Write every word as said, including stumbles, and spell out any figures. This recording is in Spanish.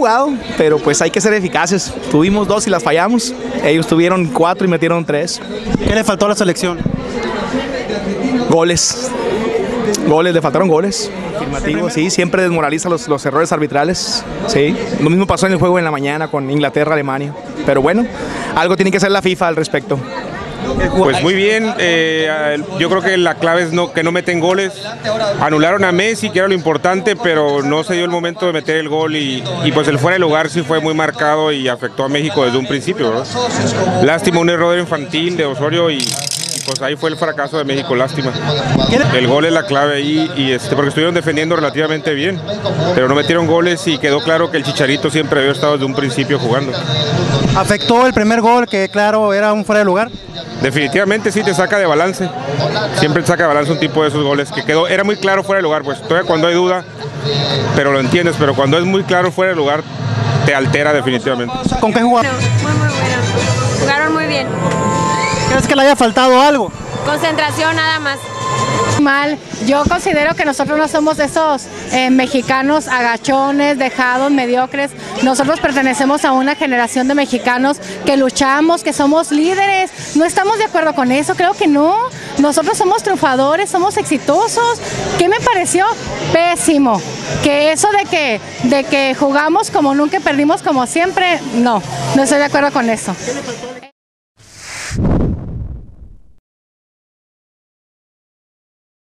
jugado, pero pues hay que ser eficaces. Tuvimos dos y las fallamos. Ellos tuvieron cuatro y metieron tres. ¿Qué le faltó a la selección? Goles. Goles, le faltaron goles. Afirmativo, sí, siempre desmoraliza los, los errores arbitrales. Sí, lo mismo pasó en el juego en la mañana con Inglaterra, Alemania. Pero bueno, algo tiene que hacer la FIFA al respecto. Pues muy bien, eh, yo creo que la clave es no, que no meten goles. Anularon a Messi, que era lo importante, pero no se dio el momento de meter el gol y, y pues el fuera de lugar sí fue muy marcado y afectó a México desde un principio, ¿verdad? Lástima, un error infantil de Osorio y, y pues ahí fue el fracaso de México, lástima. El gol es la clave ahí, y este, porque estuvieron defendiendo relativamente bien, pero no metieron goles y quedó claro que el Chicharito siempre había estado desde un principio jugando. ¿Afectó el primer gol, que claro era un fuera de lugar? Definitivamente sí te saca de balance, siempre te saca de balance un tipo de esos goles que quedó, era muy claro fuera de lugar, pues todavía cuando hay duda, pero lo entiendes, pero cuando es muy claro fuera de lugar, te altera definitivamente. ¿Con qué jugaron? Muy, muy bueno, jugaron muy bien. ¿Crees que le haya faltado algo? Concentración nada más. Mal, yo considero que nosotros no somos esos eh, mexicanos agachones, dejados, mediocres. Nosotros pertenecemos a una generación de mexicanos que luchamos, que somos líderes. No estamos de acuerdo con eso, creo que no. Nosotros somos triunfadores, somos exitosos. ¿Qué me pareció? Pésimo. Que eso de que, de que jugamos como nunca y perdimos como siempre, no, no estoy de acuerdo con eso.